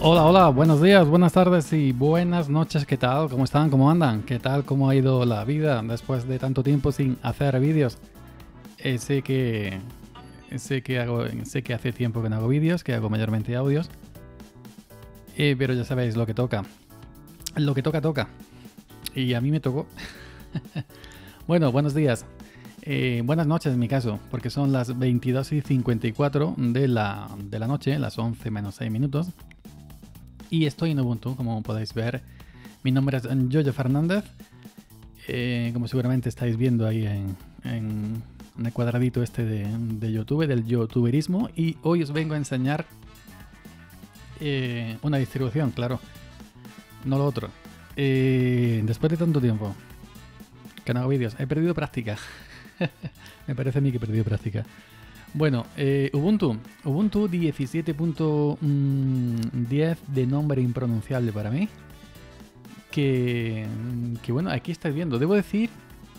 Hola, hola, buenos días, buenas tardes y buenas noches. ¿Qué tal? ¿Cómo están? ¿Cómo andan? ¿Qué tal? ¿Cómo ha ido la vida después de tanto tiempo sin hacer vídeos? Sé que sé que hace tiempo que no hago vídeos, que hago mayormente audios, pero ya sabéis lo que toca. Lo que toca, toca. Y a mí me tocó. Bueno, buenos días. Buenas noches en mi caso, porque son las 22:54 de la noche, las 11 menos 6 minutos. Y estoy en Ubuntu, como podéis ver. Mi nombre es Yoyo Fernández. Como seguramente estáis viendo ahí en el cuadradito este de YouTube, del youtuberismo. Y hoy os vengo a enseñar una distribución, claro. No lo otro. Después de tanto tiempo que no hago vídeos, he perdido práctica. Me parece a mí que he perdido práctica. Bueno, Ubuntu 17.10 de nombre impronunciable para mí. Que bueno, aquí estáis viendo. Debo decir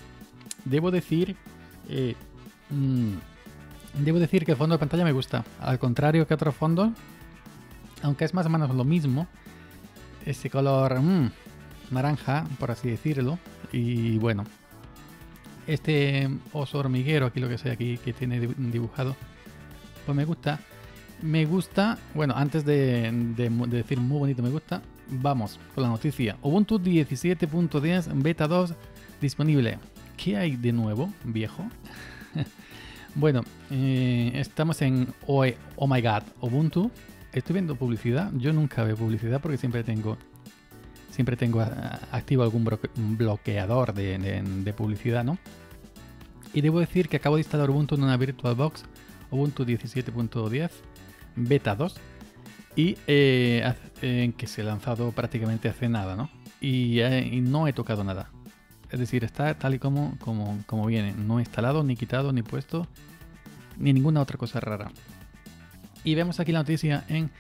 que el fondo de pantalla me gusta. Al contrario que otros fondos, aunque es más o menos lo mismo, ese color naranja, por así decirlo. Y bueno, este oso hormiguero, aquí lo que sea aquí que tiene dibujado, pues me gusta. Bueno, antes de decir muy bonito me gusta, vamos con la noticia. Ubuntu 17.10 Beta 2 disponible. ¿Qué hay de nuevo, viejo? Bueno, estamos en Oh My God Ubuntu. Estoy viendo publicidad. Yo nunca veo publicidad porque siempre tengo activo algún bloqueador de publicidad, ¿no? Y debo decir que acabo de instalar Ubuntu en una VirtualBox Ubuntu 17.10 Beta 2 y que se ha lanzado prácticamente hace nada, ¿no? Y no he tocado nada. Es decir, está tal y como viene. No he instalado, ni quitado, ni puesto, ni ninguna otra cosa rara. Y vemos aquí la noticia en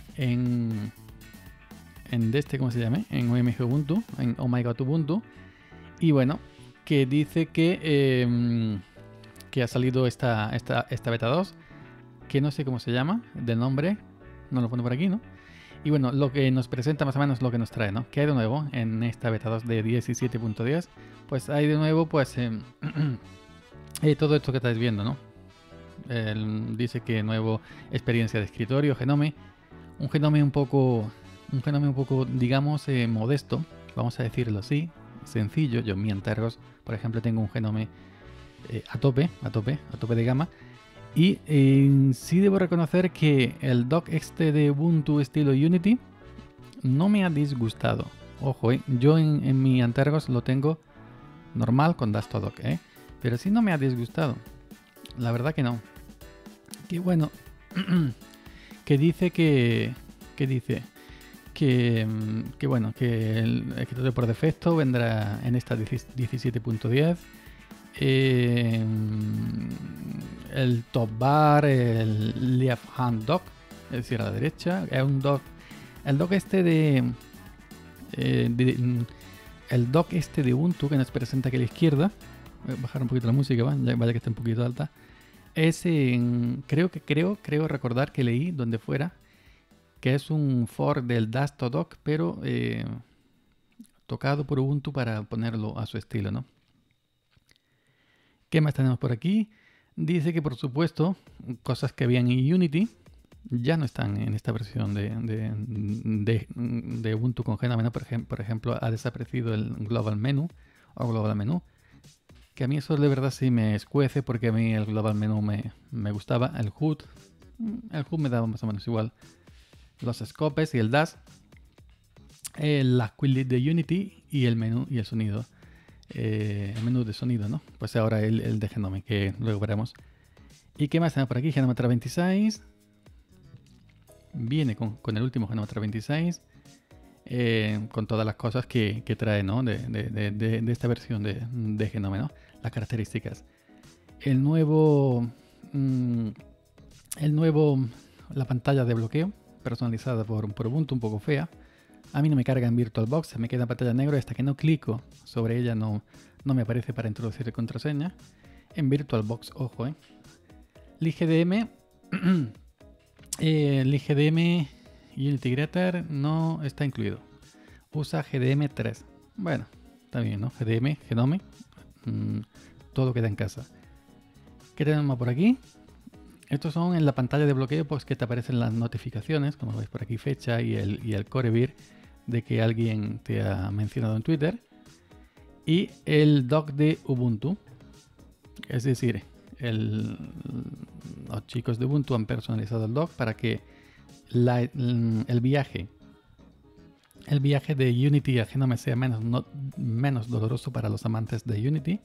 ¿cómo se llama? En OMG Ubuntu, en Oh My God Ubuntu. Y bueno, que dice que ha salido esta Beta 2, que no sé cómo se llama, del nombre, no lo pone por aquí, ¿no? Y bueno, lo que nos presenta más o menos lo que nos trae, ¿no? ¿Qué hay de nuevo en esta Beta 2 de 17.10? Pues hay de nuevo, pues, todo esto que estáis viendo, ¿no? Dice que nuevo experiencia de escritorio, Genome, un Genome un poco, digamos, modesto, vamos a decirlo así, sencillo. Yo en mi Antergos, por ejemplo, tengo un Genome a tope de gama. Y sí debo reconocer que el dock este de Ubuntu estilo Unity no me ha disgustado. Ojo, yo en mi Antergos lo tengo normal con Dastodock, pero sí no me ha disgustado. La verdad que no. Que bueno, bueno, que el escritorio por defecto vendrá en esta 17.10. El top bar, el left hand dock, es decir, a la derecha, es un dock. El dock este el dock este de Ubuntu que nos presenta aquí a la izquierda. Voy a bajar un poquito la música, vaya que está un poquito alta. Creo recordar que leí donde fuera que es un fork del Dastodock, pero tocado por Ubuntu para ponerlo a su estilo, ¿no? ¿Qué más tenemos por aquí? Dice que, por supuesto, cosas que habían en Unity ya no están en esta versión de Ubuntu con Genome, ¿no? Por ejemplo, ha desaparecido el Global Menu o Global Menu, que a mí eso de verdad sí me escuece, porque a mí el Global Menu me gustaba. El HUD me daba más o menos igual. Los scopes y el dash, la quit de Unity y el menú y el sonido. El menú de sonido, ¿no? Pues ahora el de Genome, que luego veremos. ¿Y qué más tenemos por aquí? Genome 26. Viene con el último Genome 26. Con todas las cosas que trae, ¿no? De esta versión de Genome, ¿no? Las características. La pantalla de bloqueo personalizada por Ubuntu, un poco fea. A mí no me carga en VirtualBox, se me queda en pantalla negra, hasta que no clico sobre ella no me aparece para introducir contraseña. En VirtualBox, ojo, el IGDM Unity Greater no está incluido. Usa GDM3. Bueno, está bien, ¿no? GDM, Genome. Todo queda en casa. ¿Qué tenemos por aquí? Estos son en la pantalla de bloqueo, pues que te aparecen las notificaciones, como veis por aquí, fecha y el corebir de que alguien te ha mencionado en Twitter. Y el dock de Ubuntu. Es decir, los chicos de Ubuntu han personalizado el dock para que el viaje de Unity a Genome sea menos doloroso para los amantes de Unity.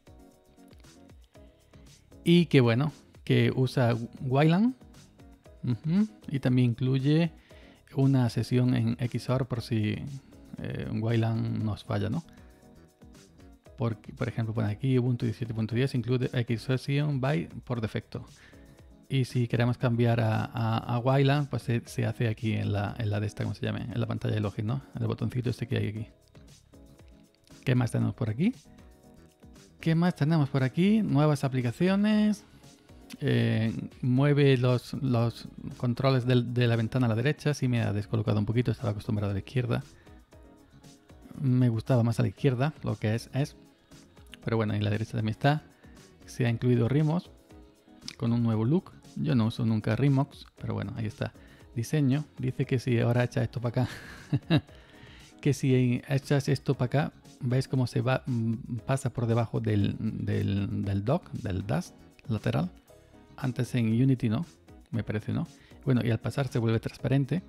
Y que bueno, que usa Wayland. Y también incluye una sesión en XOR por si Wayland nos falla, ¿no? Por ejemplo, pone aquí Ubuntu 17.10 incluye XSession by por defecto. Y si queremos cambiar a Wayland, pues se hace aquí en la de esta, ¿cómo se llame? En la pantalla de login, ¿no? En el botoncito este que hay aquí. ¿Qué más tenemos por aquí? ¿Qué más tenemos por aquí? Nuevas aplicaciones. Mueve los controles de la ventana a la derecha. Sí me ha descolocado un poquito, estaba acostumbrado a la izquierda. Me gustaba más a la izquierda, lo que es. Pero bueno, en la derecha también está. Se ha incluido Rimos con un nuevo look. Yo no uso nunca Rimox, pero bueno, ahí está. Diseño. Dice que si ahora echa esto para acá. Que si echas esto para acá, ¿veis cómo se va? Pasa por debajo del dock, del dust lateral. Antes en Unity no, me parece, ¿no? Bueno, y al pasar se vuelve transparente.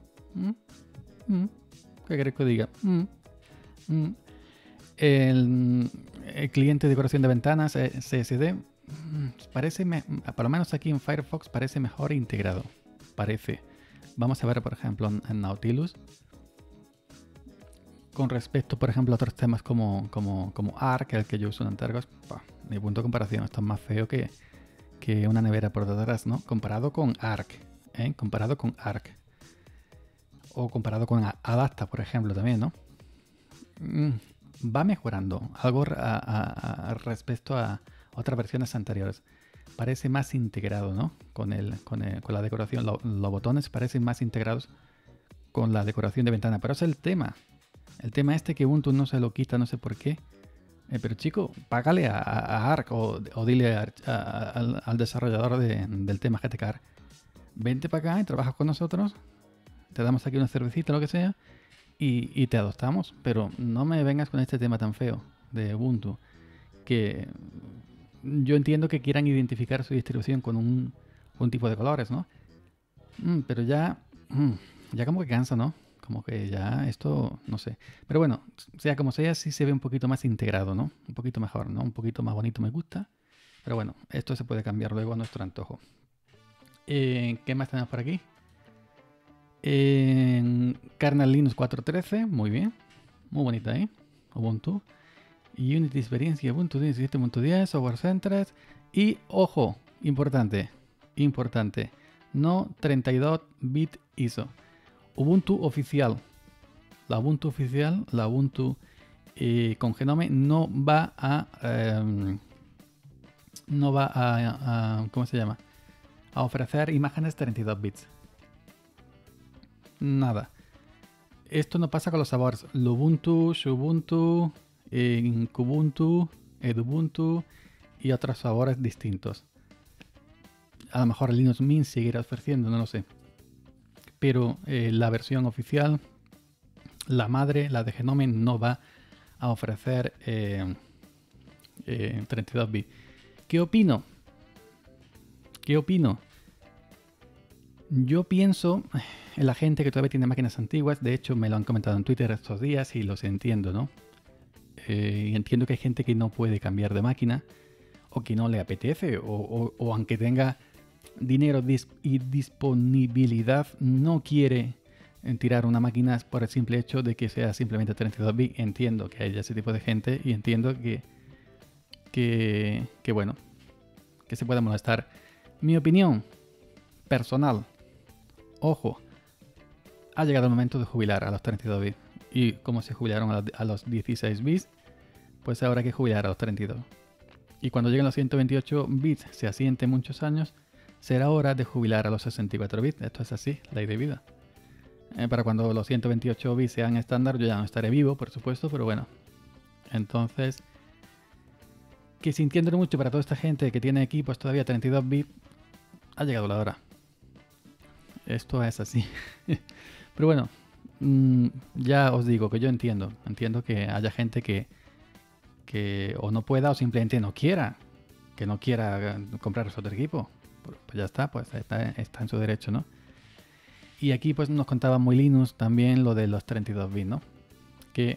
¿Qué querés que diga? El cliente de decoración de ventanas, CSD, parece, por lo menos aquí en Firefox, parece mejor integrado. Parece. Vamos a ver, por ejemplo, en Nautilus. Con respecto, por ejemplo, a otros temas como Arc, el que yo uso en Antergos, mi punto de comparación, esto es más feo que una nevera por detrás, ¿no? Comparado con Arc, comparado con Arc. O comparado con Adapta, por ejemplo, también, ¿no? Va mejorando algo respecto a otras versiones anteriores. Parece más integrado, ¿no? Con la decoración. Los botones parecen más integrados con la decoración de ventana. Pero es el tema. El tema este que Ubuntu no se lo quita, no sé por qué. Pero chico, págale a Arc o dile al desarrollador del tema GTK. Vente para acá y trabaja con nosotros. Te damos aquí una cervecita, lo que sea. Y te adoptamos. Pero no me vengas con este tema tan feo de Ubuntu. Que yo entiendo que quieran identificar su distribución con un tipo de colores, ¿no? Pero ya como que cansa, ¿no? Como que ya esto, no sé. Pero bueno, sea como sea, sí se ve un poquito más integrado, ¿no? Un poquito mejor, ¿no? Un poquito más bonito me gusta. Pero bueno, esto se puede cambiar luego a nuestro antojo. ¿Qué más tenemos por aquí? Kernel Linux 4.13, muy bien. Muy bonita, ¿eh? Ubuntu. Unity Experiencia Ubuntu 17.10, Software Centered. Y, ojo, importante, no 32-bit ISO. Ubuntu oficial. La Ubuntu oficial, la Ubuntu con Genome no va a ¿cómo se llama? A ofrecer imágenes 32 bits. Nada. Esto no pasa con los sabores. Lubuntu, Xubuntu, Kubuntu, Edubuntu y otros sabores distintos. A lo mejor Linux Mint seguirá ofreciendo, no lo sé. Pero la versión oficial, la madre, la de Genome, no va a ofrecer 32 bits. ¿Qué opino? Yo pienso en la gente que todavía tiene máquinas antiguas. De hecho, me lo han comentado en Twitter estos días y los entiendo, ¿no? Y entiendo que hay gente que no puede cambiar de máquina o que no le apetece o aunque tenga dinero y disponibilidad, no quiere tirar una máquina por el simple hecho de que sea simplemente 32 bits. Entiendo que haya ese tipo de gente y entiendo que bueno, que se pueda molestar. Mi opinión personal, ojo, ha llegado el momento de jubilar a los 32 bits. Y como se jubilaron a los 16 bits, pues ahora hay que jubilar a los 32. Y cuando lleguen los 128 bits, se asiente muchos años, será hora de jubilar a los 64 bits. Esto es así, ley de vida. Para cuando los 128 bits sean estándar, yo ya no estaré vivo, por supuesto, pero bueno. Entonces, que sintiéndolo mucho para toda esta gente que tiene equipos todavía 32 bits, ha llegado la hora. Esto es así. Pero bueno, ya os digo que yo entiendo que haya gente que o no pueda o simplemente no quiera, que no quiera comprar otro equipo. Pues ya está, pues está en su derecho, ¿no? Y aquí pues nos contaba muy Linux también lo de los 32 bits, ¿no? Que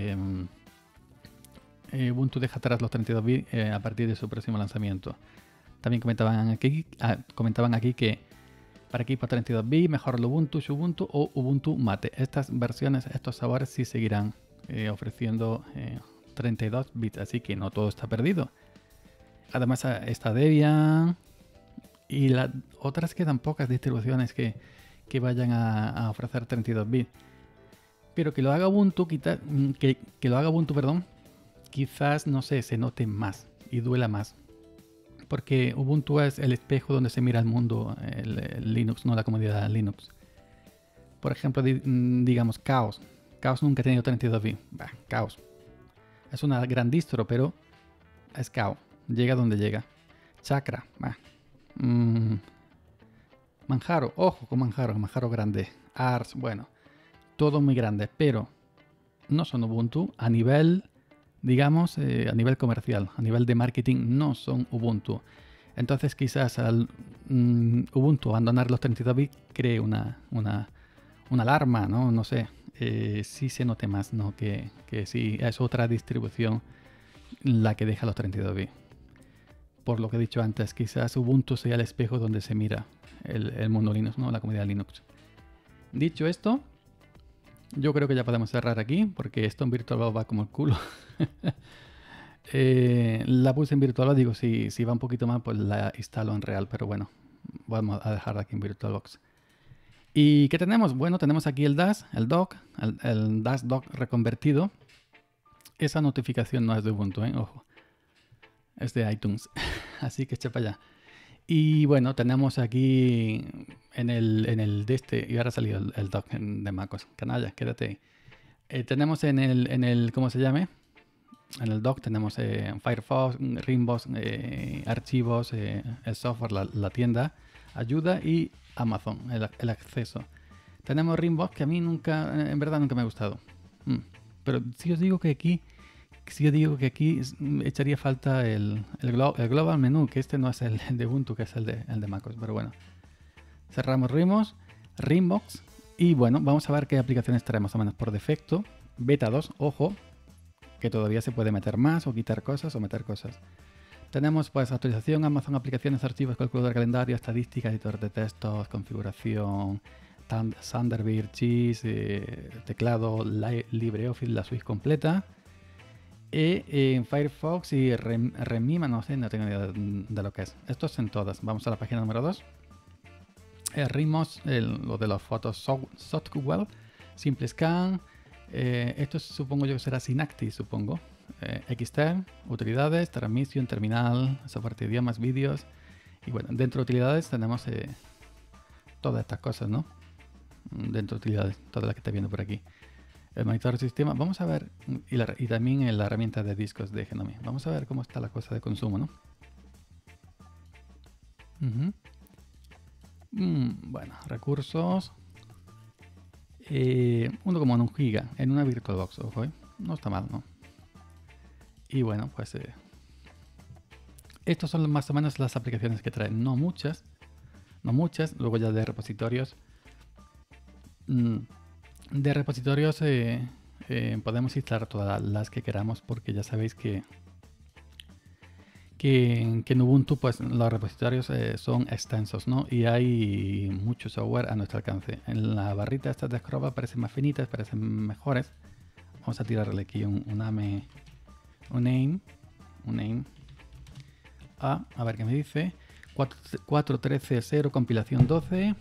Ubuntu deja atrás los 32 bits a partir de su próximo lanzamiento. También comentaban aquí que para equipos 32 bits mejor el Ubuntu, Xubuntu o Ubuntu Mate. Estas versiones, estos sabores sí seguirán ofreciendo 32 bits, así que no todo está perdido. Además está Debian y otras quedan pocas distribuciones que vayan a ofrecer 32 bits. Pero que lo haga Ubuntu, que lo haga Ubuntu, perdón, quizás, no sé, se note más y duela más. Porque Ubuntu es el espejo donde se mira el mundo, el Linux, no la comunidad Linux. Por ejemplo, digamos Chaos. Chaos nunca ha tenido 32 bits. Chaos. Es una gran distro, pero es Chaos. Llega donde llega. Chakra. Manjaro. Ojo con Manjaro. Manjaro grande. Ars. Bueno. Todo muy grande. Pero no son Ubuntu. A nivel, digamos, a nivel comercial. A nivel de marketing no son Ubuntu. Entonces quizás al Ubuntu abandonar los 32 bits cree una alarma, ¿no? No sé. Sí se note más, ¿no? Que sí es otra distribución la que deja los 32 bits. Por lo que he dicho antes, quizás Ubuntu sea el espejo donde se mira el mundo Linux, ¿no? La comunidad Linux. Dicho esto, yo creo que ya podemos cerrar aquí, porque esto en VirtualBox va como el culo. La puse en VirtualBox, digo, si va un poquito más, pues la instalo en real, pero bueno, vamos a dejarla aquí en VirtualBox. ¿Y qué tenemos? Bueno, tenemos aquí el DAS, el dock, el DAS dock reconvertido. Esa notificación no es de Ubuntu, ojo. Es de iTunes. Así que echa para allá. Y bueno, tenemos aquí en el de este, y ahora ha salido el dock de MacOS. Canalla, quédate ahí. Tenemos en el, ¿cómo se llame? En el dock tenemos Firefox, Rimbox, archivos, el software, la tienda, ayuda y Amazon, el acceso. Tenemos Rimbox, que a mí en verdad nunca me ha gustado. Pero si os digo que aquí echaría falta el Global Menu, que este no es el de Ubuntu, que es el de MacOS. Pero bueno, cerramos Rimbox. Y bueno, vamos a ver qué aplicaciones trae más o menos por defecto. Beta 2, ojo, que todavía se puede meter más o quitar cosas o meter cosas. Tenemos pues actualización, Amazon, aplicaciones, archivos, calculador de calendario, estadística, editor de textos, configuración, Thunderbird, Cheese, teclado, LibreOffice, la suite completa. En Firefox y Remima, no sé, no tengo idea de lo que es. Esto es en todas. Vamos a la página número 2. Rimos, lo de las fotos Software, Simple Scan. Esto supongo yo que será Synaptic, supongo. Xterm, utilidades, transmisión, terminal, soporte de idiomas, vídeos. Y bueno, dentro de utilidades tenemos todas estas cosas, ¿no? Dentro de utilidades, todas las que está viendo por aquí. El monitor de sistema, vamos a ver, y también la herramienta de discos de Genome. Vamos a ver cómo está la cosa de consumo, ¿no? Bueno, recursos. 1,1 giga en una VirtualBox, ojo, no está mal, ¿no? Y bueno, pues estos son más o menos las aplicaciones que traen, no muchas, luego ya de repositorios. Podemos instalar todas las que queramos, porque ya sabéis que en Ubuntu pues los repositorios son extensos, ¿no? Y hay mucho software a nuestro alcance. En la barrita estas de scroll parecen más finitas, parecen mejores. Vamos a tirarle aquí un name. A ver qué me dice. 4.13.0 compilación 12.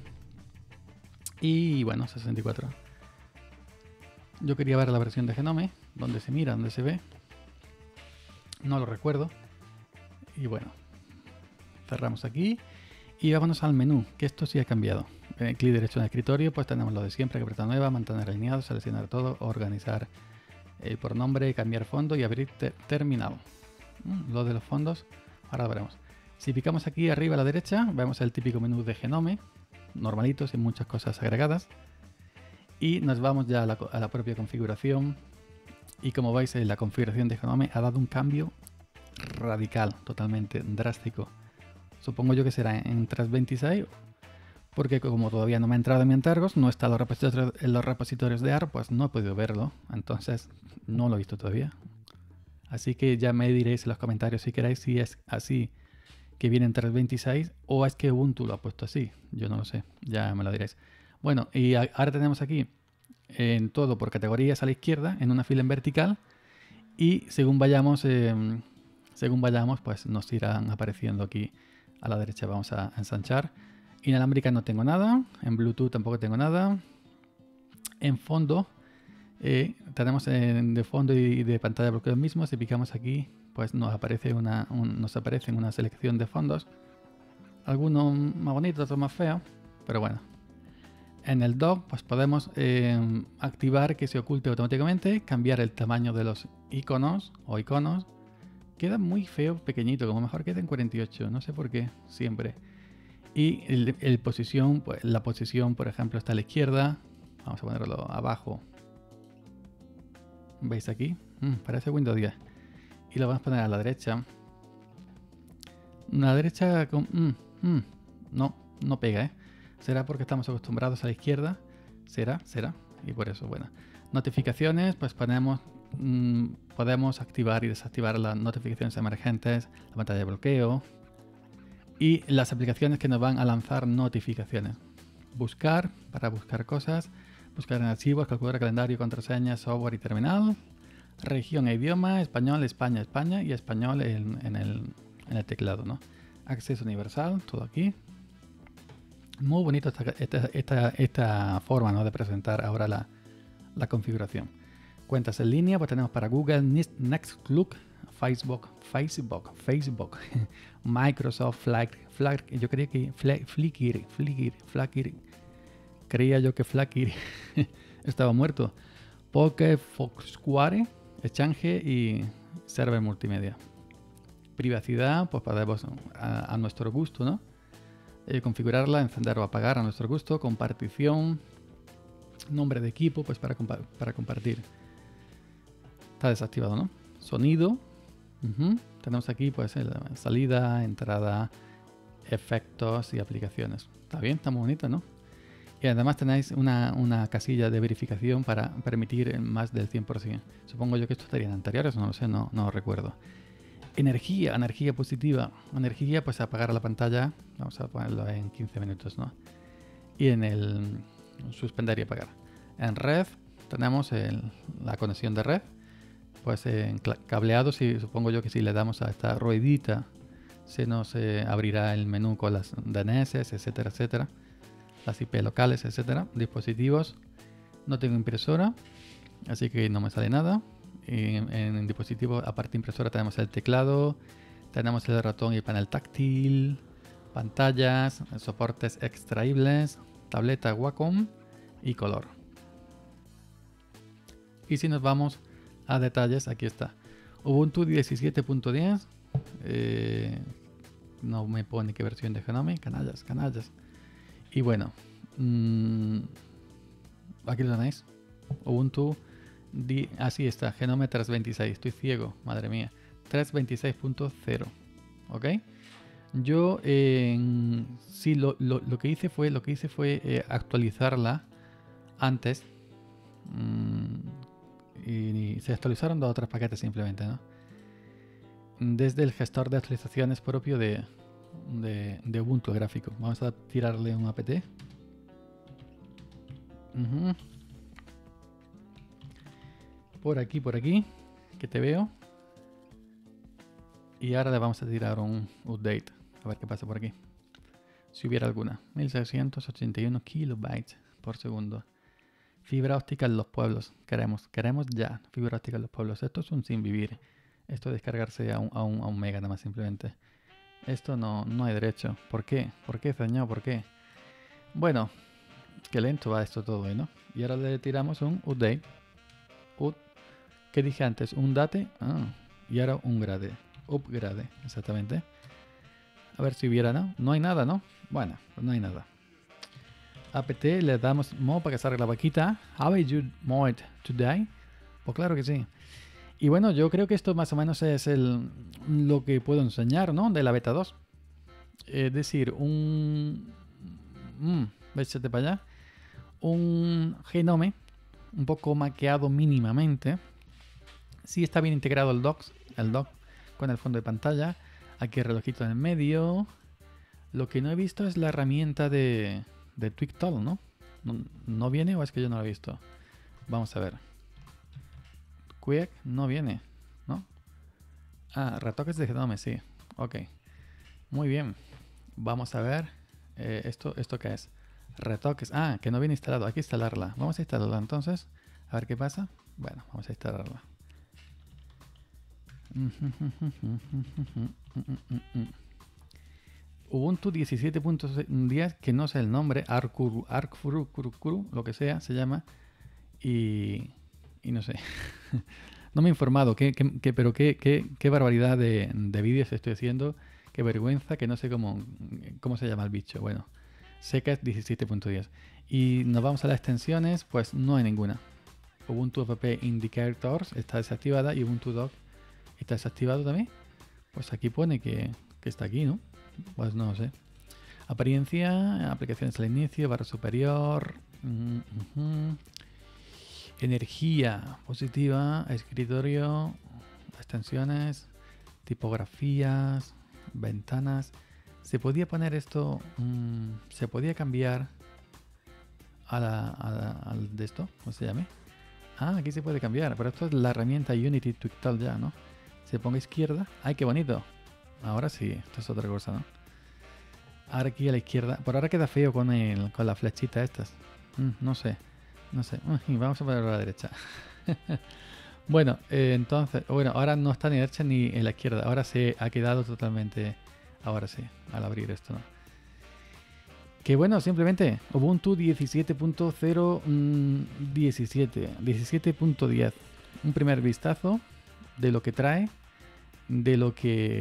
Y bueno, 64. Yo quería ver la versión de Genome, donde se mira, donde se ve. No lo recuerdo. Y bueno, cerramos aquí y vámonos al menú, que esto sí ha cambiado. clic derecho en el escritorio, pues tenemos lo de siempre, carpeta nueva, mantener alineado, seleccionar todo, organizar por nombre, cambiar fondo y abrir terminal. Lo de los fondos, ahora lo veremos. Si picamos aquí arriba a la derecha, vemos el típico menú de Genome, normalito, sin muchas cosas agregadas. Y nos vamos ya a la propia configuración. Y como veis, la configuración de Genome ha dado un cambio radical, totalmente drástico. Supongo yo que será en 3.26, porque como todavía no me ha entrado en mi Antergos, no está en los repositorios de ARP, pues no he podido verlo. Entonces no lo he visto todavía. Así que ya me diréis en los comentarios si queréis si es así que viene en 3.26 o es que Ubuntu lo ha puesto así. Yo no lo sé, ya me lo diréis. Bueno, y ahora tenemos aquí en todo por categorías a la izquierda, en una fila en vertical, y según vayamos, pues nos irán apareciendo aquí a la derecha. Vamos a ensanchar. Inalámbrica no tengo nada, en Bluetooth tampoco tengo nada. En fondo tenemos de fondo y de pantalla de bloqueo mismo. Si picamos aquí, pues nos aparece una selección de fondos. Algunos más bonitos, otros más feos, pero bueno. En el dock pues podemos activar que se oculte automáticamente, cambiar el tamaño de los iconos o iconos. Queda muy feo, pequeñito, como mejor queda en 48, no sé por qué, siempre. Y la posición, por ejemplo, está a la izquierda. Vamos a ponerlo abajo. ¿Veis aquí? Parece Windows 10. Y lo vamos a poner a la derecha. La derecha no pega, ¿eh? Será porque estamos acostumbrados a la izquierda. Será. Y por eso, bueno. Notificaciones, pues podemos activar y desactivar las notificaciones emergentes, la pantalla de bloqueo y las aplicaciones que nos van a lanzar notificaciones. Buscar, para buscar cosas. Buscar en archivos, calculadora, calendario, contraseña, software y terminal. Región e idioma, español, España y español en el teclado, ¿no? Acceso universal, todo aquí. Muy bonito esta forma, ¿no?, de presentar ahora la configuración. Cuentas en línea, pues tenemos para Google, Nextcloud, Facebook, Microsoft, Flickr, yo creía que Flickr, creía yo que Flickr estaba muerto. Poke, Foursquare, Exchange y server multimedia. Privacidad, pues podemos a nuestro gusto, ¿no? Configurarla, encender o apagar a nuestro gusto. Compartición, nombre de equipo, pues para compartir. Está desactivado, ¿no? Sonido. Tenemos aquí pues salida, entrada, efectos y aplicaciones. Está bien, está muy bonito, ¿no? Y además tenéis una casilla de verificación para permitir más del 100%. Supongo yo que esto estaría en anteriores, no lo sé, no recuerdo. Energía positiva. Energía, pues apagar la pantalla. Vamos a ponerlo en 15 minutos, ¿no? Y en el suspender y apagar. En red tenemos la conexión de red. Pues en cableado, supongo yo que si le damos a esta ruedita se nos abrirá el menú con las DNS, etcétera. Las IP locales, etcétera. Dispositivos. No tengo impresora, así que no me sale nada. En dispositivo, aparte de impresora, tenemos el teclado, tenemos el ratón y el panel táctil, pantallas, soportes extraíbles, tableta Wacom y color. Y si nos vamos a detalles, aquí está. Ubuntu 17.10. No me pone qué versión de Genome. Canallas. Y bueno, aquí lo tenéis. Ubuntu, así está, Genome 3.26. Estoy ciego, madre mía. 3.26.0. ¿Ok? Yo sí, lo que hice fue actualizarla antes. Y se actualizaron 2 o 3 paquetes simplemente, ¿no? Desde el gestor de actualizaciones propio de Ubuntu gráfico. Vamos a tirarle un apt. Por aquí, que te veo. Y ahora le vamos a tirar un update. A ver qué pasa por aquí. Si hubiera alguna. 1681 kilobytes por segundo. Fibra óptica en los pueblos. Queremos ya fibra óptica en los pueblos. Esto es un sin vivir. Esto de descargarse a un mega nada más simplemente. Esto no hay derecho. ¿Por qué? ¿Por qué, señor? ¿Por qué? Bueno, Qué lento va esto todo, ¿no? Y ahora le tiramos un update. ¿Qué dije antes? Un date. Y ahora un grade. Upgrade, exactamente. A ver si hubiera, ¿no? No hay nada, ¿no? Bueno, pues no hay nada. apt, le damos mo para que salga la vaquita. Have you mowed today? Pues claro que sí. Y bueno, yo creo que esto más o menos es lo que puedo enseñar, ¿no? De la beta 2. Es decir, échate para allá. Un Genome un poco maqueado mínimamente. Sí está bien integrado el dock con el fondo de pantalla. Aquí el relojito en el medio. Lo que no he visto es la herramienta de TweakTool, ¿no? ¿No viene o es que yo no la he visto? Vamos a ver. Quick no viene, ¿no? Retoques de Genome, sí. Ok. Muy bien. Vamos a ver. ¿Esto qué es? Retoques. Que no viene instalado. Hay que instalarla. Vamos a instalarla entonces. A ver qué pasa. Bueno, vamos a instalarla. Ubuntu 17.10, que no sé el nombre, Arcfurukuru, lo que sea, se llama. Y no sé. No me he informado. Pero qué barbaridad de vídeos estoy haciendo. Qué vergüenza, que no sé cómo se llama el bicho. Bueno, Secas 17.10. Y nos vamos a las extensiones, pues no hay ninguna. Ubuntu App Indicators está desactivada y Ubuntu Dock está desactivado también. Pues aquí pone que está aquí, ¿no? Pues no sé. Apariencia, aplicaciones al inicio, barra superior. Energía positiva, escritorio, extensiones, tipografías, ventanas. Se podía poner esto, se podía cambiar al de esto, ¿cómo se llame? Aquí se puede cambiar, pero esto es la herramienta Unity TweakTool ya, ¿no? Se ponga izquierda. ¡Ay, qué bonito! Ahora sí, esto es otra cosa, ¿no? Ahora aquí a la izquierda. Por ahora queda feo con la flechita estas. No sé. Vamos a ponerlo a la derecha. Bueno, entonces... Bueno, ahora no está ni a la derecha ni en la izquierda. Ahora se ha quedado totalmente... Ahora sí, al abrir esto, ¿no? Que bueno, simplemente Ubuntu 17.017. Un primer vistazo de lo que trae, de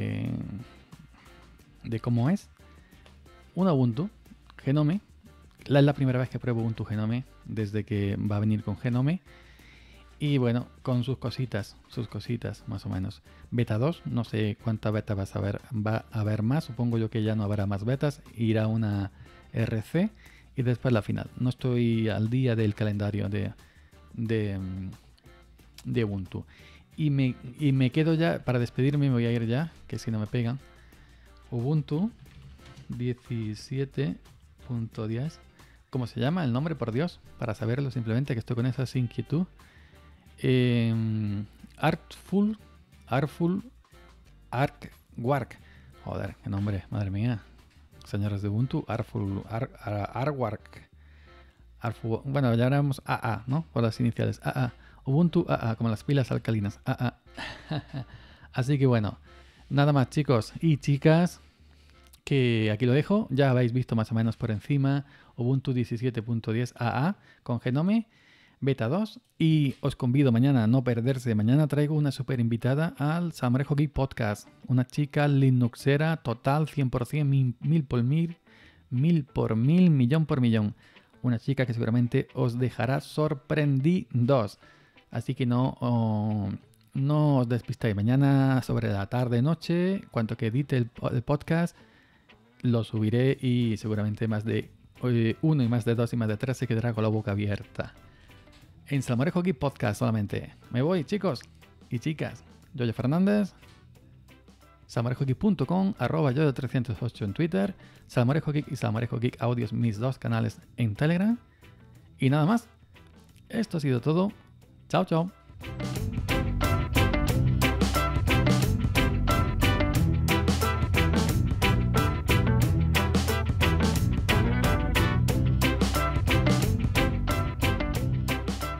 cómo es. Un Ubuntu Genome. Es la primera vez que pruebo Ubuntu Genome desde que va a venir con Genome. Y bueno, con sus cositas más o menos. Beta 2, no sé cuánta beta va a haber más. Supongo yo que ya no habrá más betas. Irá una RC y después la final. No estoy al día del calendario de Ubuntu. Y me quedo ya, para despedirme me voy a ir ya, que si no me pegan. Ubuntu 17.10. ¿Cómo se llama el nombre, por Dios? Para saberlo simplemente, que estoy con esa inquietud. Artful Artwork. Joder, qué nombre, madre mía. Señores de Ubuntu, Artwork. Bueno, ya haremos AA, ¿no? Por las iniciales. AA. Ubuntu AA, como las pilas alcalinas. AA. Así que bueno, nada más, chicos y chicas, que aquí lo dejo. Ya habéis visto más o menos por encima Ubuntu 17.10 AA con Genome Beta 2. Y os convido mañana a no perderse. Mañana traigo una super invitada al Salmorejo Geek Podcast. Una chica linuxera total, 100%, mil por mil, millón por millón. Una chica que seguramente os dejará sorprendidos. Así que no os despistéis. Mañana sobre la tarde-noche, cuanto que edite el podcast, lo subiré y seguramente más de uno y más de dos y más de tres se quedará con la boca abierta. En Salmorejo Geek Podcast solamente. Me voy, chicos y chicas. Yoyo Fernández. salmorejogeek.com, @yoyo308 en Twitter. Salmorejo Geek y Salmorejo Geek Audios, mis dos canales en Telegram. Y nada más. Esto ha sido todo. Chao, chao.